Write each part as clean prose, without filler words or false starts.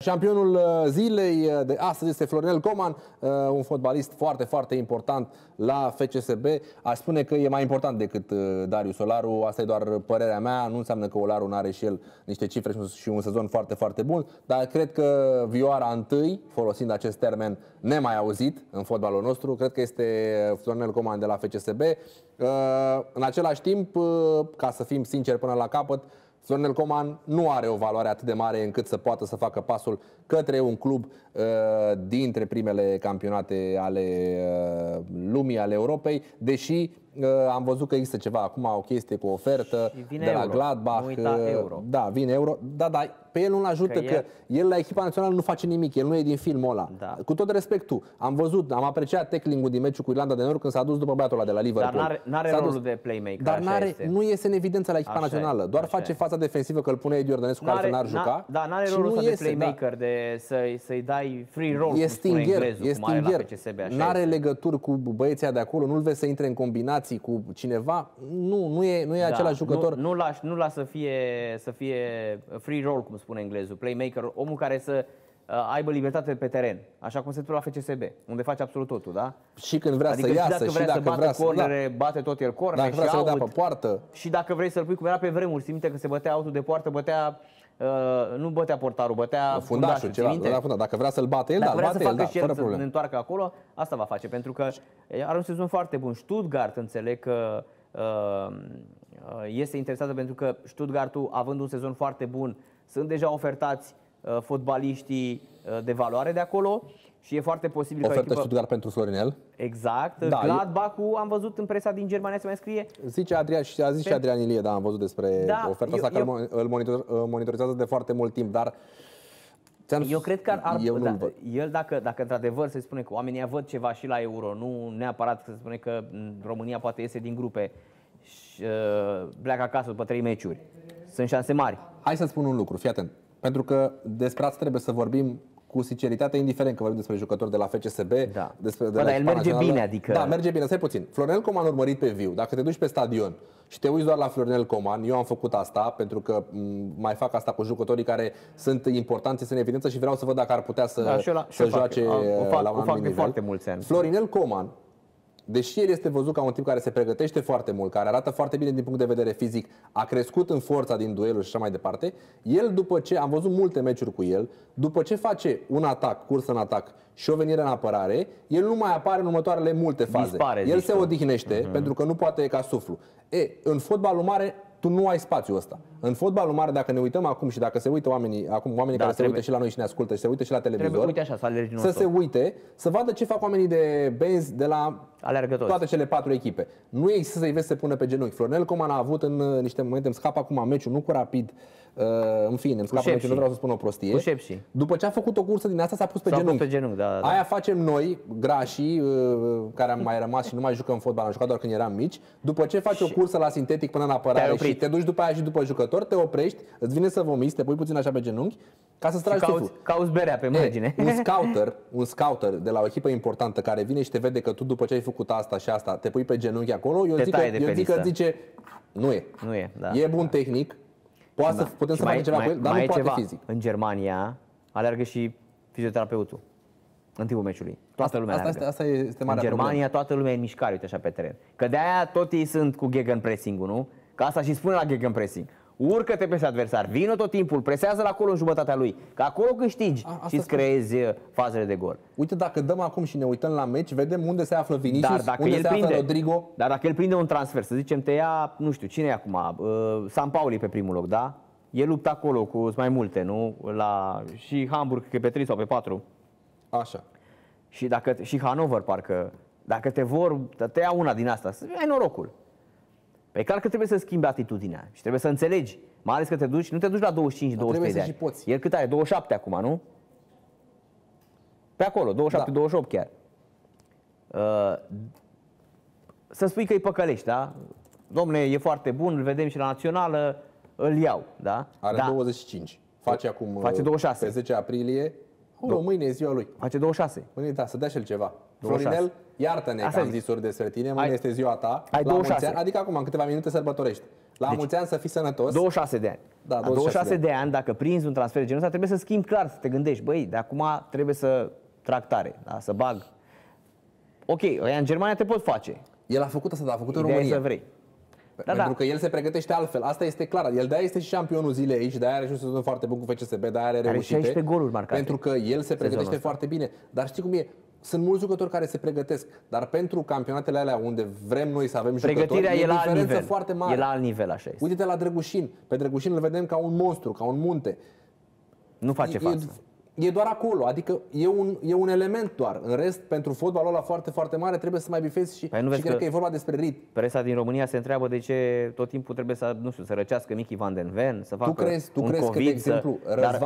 Campionul zilei de astăzi este Florinel Coman, un fotbalist foarte, foarte important la FCSB. Aș spune că e mai important decât Darius Olaru, asta e doar părerea mea, nu înseamnă că Olaru n-are și el niște cifre și un sezon foarte, foarte bun, dar cred că vioara întâi, folosind acest termen nemai auzit în fotbalul nostru, cred că este Florinel Coman de la FCSB. În același timp, ca să fim sinceri până la capăt, Florinel Coman nu are o valoare atât de mare încât să poată să facă pasul către un club dintre primele campionate ale lumii, ale Europei, deși am văzut că există ceva acum, o chestie cu o ofertă de la Gladbach. Euro. Da, vine Euro. Da, pe el nu-l ajută că el la echipa națională nu face nimic, el nu e din filmul ăla. Da. Cu tot respectul, am apreciat tackling-ul din meciul cu Irlanda de Nord când s-a dus după băiatul ăla de la Liverpool. Dar n-are rolul de playmaker. Dar nu iese în evidență la echipa națională. Doar face fața defensivă că îl pune Edi Iordănescu, că altfel n-ar juca. Da, n-are rolul ăsta de playmaker, de să-i dai free roll, cum spune englezul, cum are la FCSB. N-are legături cu băieții de acolo, nu-l vezi să intre în combinații cu cineva. Nu e același jucător. Nu las să fie free roll, cum spune englezul, playmaker, omul care să aibă libertate pe teren, așa cum se întâmplă la FCSB, unde face absolut totul, da? Și când vrea să iasă, și dacă vrea să cornere, bate tot el corner, dacă vrea să dea pe poartă. Și dacă vrei să-l pui cum era pe vremuri, ții minte că se bătea autul de poartă, nu bătea portarul, bătea fundașul, dacă vrea să-l bate el, dacă vrea să facă și el fără să probleme. ne întoarcă acolo, asta va face, pentru că are un sezon foarte bun. Stuttgart, înțeleg că este interesată pentru că Stuttgartul, având un sezon foarte bun, sunt deja ofertați fotbaliștii de valoare de acolo și e foarte posibil că ofertă Stuttgart pentru Florinel. Exact. Da, Gladbach-ul, am văzut în presa din Germania se mai scrie. A zis și Adrian Ilie, da, am văzut despre oferta asta, că îl monitorizează de foarte mult timp, dar eu cred că el dacă într-adevăr se spune că oamenii văd ceva și la Euro, nu neapărat că se spune că România poate iese din grupe și pleacă acasă după 3 meciuri. Sunt șanse mari. Hai să spun un lucru, fii atent. Pentru că despre asta trebuie să vorbim cu sinceritate, indiferent că vorbim despre jucători de la FCSB. Da. Dar el merge bine, adică. Da, merge bine, stai puțin. Florinel Coman urmărit pe viu. Dacă te duci pe stadion și te uiți doar la Florinel Coman, eu am făcut asta pentru că mai fac asta cu jucătorii care sunt importanți, sunt în evidență și vreau să văd dacă ar putea să joace la un anumit nivel. Foarte mulți ani. Florinel Coman, deși el este văzut ca un tip care se pregătește foarte mult, care arată foarte bine din punct de vedere fizic, a crescut în forța din dueluri și așa mai departe, el după ce, am văzut multe meciuri cu el, după ce face un atac, cursă în atac și o venire în apărare, el nu mai apare în următoarele multe faze. El se odihnește pentru că nu poate ca suflu. În fotbalul mare tu nu ai spațiul ăsta. În fotbalul mare, dacă ne uităm acum și dacă se uită oamenii care se uită și la noi și ne ascultă și se uită și la televizor, să se uite, să vadă ce fac oamenii de benzi de la toate cele 4 echipe. Nu există să-i vezi să se pună pe genunchi. Florinel Coman a avut în niște momente, îmi scapă acum meciul, nu cu Rapid, în fine, îmi scapă meciul, nu vreau să spun o prostie. După ce a făcut o cursă din asta, s-a pus pe genunchi. Aia facem noi, grașii, care am mai rămas și nu mai jucăm fotbal, am jucat doar când eram mici. După ce faci o cursă la sintetic până în apărare și te duci după aia și după jucător, te oprești, îți vine să vomiți, te pui puțin așa pe genunchi ca să tragi suflu. Cauți berea pe margine. Un scouter de la o echipă importantă care vine și te vede că tu după ce ai făcut asta și asta, te pui pe genunchi acolo, eu zic că zice nu e. E bun tehnic. Putem să facem ceva cu el, dar nu poate fizic. În Germania alergă și fizioterapeutul în timpul meciului. Toată lumea alergă. Asta este marea În Germania toată lumea e în mișcare, uite așa pe teren. Că de aia tot ei sunt cu gegenpressing-ul, nu? Că asta și spune la gegenpressing. Urcă-te peste adversar, vină tot timpul, presează-l acolo în jumătatea lui, că acolo câștigi și îți creezi fazele de gol. Uite, dacă dăm acum și ne uităm la meci, vedem unde se află Vinicius, unde se află Rodrigo. Dar dacă el prinde un transfer, să zicem, te ia, nu știu, cine e acum, Sampaoli pe primul loc, da? E luptă acolo cu mai multe, nu? Și Hamburg, că e pe 3 sau pe 4. Așa. Și Hannover, parcă, dacă te ia una din asta, să ai norocul. Pe clar că trebuie să schimbi atitudinea și trebuie să înțelegi, mai ales că nu te duci la 25-23 de ani. El cât are? 27 acum, nu? Pe acolo, 27-28 chiar. Să spui că îi păcălești, da? Dom'le, e foarte bun, îl vedem și la națională, îl iau, da? Are 25. Face 26. Pe 10 aprilie. Mâine e ziua lui. Face 26. Mâine, da, să dea și el ceva. Florinel, iartă-ne că am zis ori despre tine, mâine este ziua ta. Ai 26. Adică acum, în câteva minute sărbătorești. La mulți ani, să fii sănătos. 26 de ani. Da, 26 de ani, dacă prinzi un transfer de genul ăsta, trebuie să schimbi clar, să te gândești, băi, de acum trebuie să trag tare, da? Să bag. Ok, ăia în Germania te pot face. El a făcut asta, dar a făcut în Ideea e România. să vrei. Pentru că el se pregătește altfel. Asta este clar. El de-aia este și șampionul zilei aici, de-aia are și un sezon foarte bun cu FCSB, de-aia are reușite. 16 goluri marcate. Pentru că el se pregătește foarte bine. Dar știi cum e? Sunt mulți jucători care se pregătesc, dar pentru campionatele alea unde vrem noi să avem pregătirea jucători, e la diferență alt nivel. foarte mare. E la alt nivel, așa este. Uite-te la Drăgușin. Pe Drăgușin îl vedem ca un monstru, ca un munte. Nu face față. E doar acolo, adică e un element doar. În rest, pentru fotbalul ăla foarte, foarte mare trebuie să mai bifezi și cred că e vorba despre ritm. Presa din România se întreabă de ce tot timpul trebuie să, nu știu, să răcească Mickey Van den Ven, să facă Tu crezi că, de exemplu,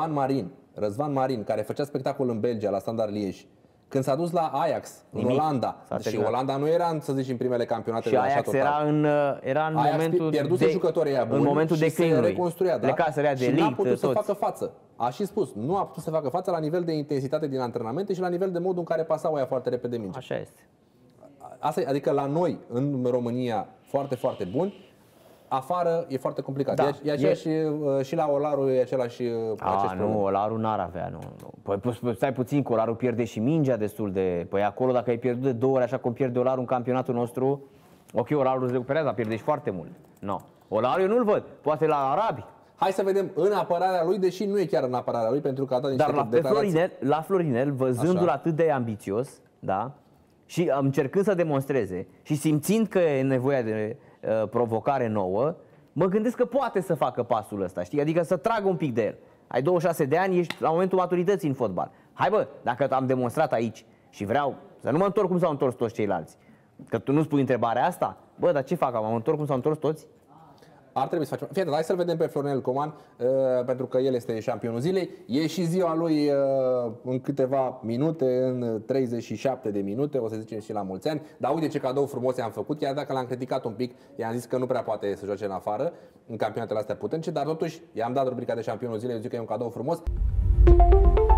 Răzvan Marin, care făcea spectacol în Belgia, la Standard Liège, când s-a dus la Ajax, în Olanda, și Olanda nu era, să zici, în primele campionate și de așa Ajax total. era în Ajax momentul pierduse jucătorii aia buni, în momentul și declinului. se reconstruia, da? Plecaseră de și n-a putut toți. să facă față. A și spus, nu a putut să facă față la nivel de intensitate din antrenamente și la nivel de modul în care pasau aia foarte repede minge. Așa este. Asta, adică la noi, în România, foarte, foarte bun. Afară e foarte complicat. Da, e aceeași, și la Olaru e același nu, Olaru n-ar avea, nu. Păi stai puțin, că Olaru pierde și mingea destul de... Păi acolo, dacă ai pierdut de 2 ori, așa cum pierde Olaru în campionatul nostru, ok, Olaru îți recuperează, dar pierde și foarte mult. No. Olaru eu nu-l văd, poate la arabi. Hai să vedem în apărarea lui, deși nu e chiar în apărarea lui, pentru că a dat niște declarații. Dar la Florinel, văzându-l atât de ambițios, da? Și încercând să demonstreze și simțind că e nevoia de provocare nouă, mă gândesc că poate să facă pasul ăsta, știi? Adică să tragă un pic de el. Ai 26 de ani, ești la momentul maturității în fotbal. Hai bă, dacă am demonstrat aici și vreau să nu mă întorc cum s-au întors toți ceilalți, că tu nu spui întrebarea asta, bă, dar ce fac? Am întorc cum s-au întors toți? Ar trebui să facem. Fii atent, hai să-l vedem pe Florinel Coman, pentru că el este șampionul zilei. E și ziua lui în câteva minute, în 37 de minute, o să zicem și la mulți ani. Dar uite ce cadou frumos i-am făcut, chiar dacă l-am criticat un pic, i-am zis că nu prea poate să joace în afară, în campionatele astea puternice, dar totuși i-am dat rubrica de șampionul zilei, eu zic că e un cadou frumos.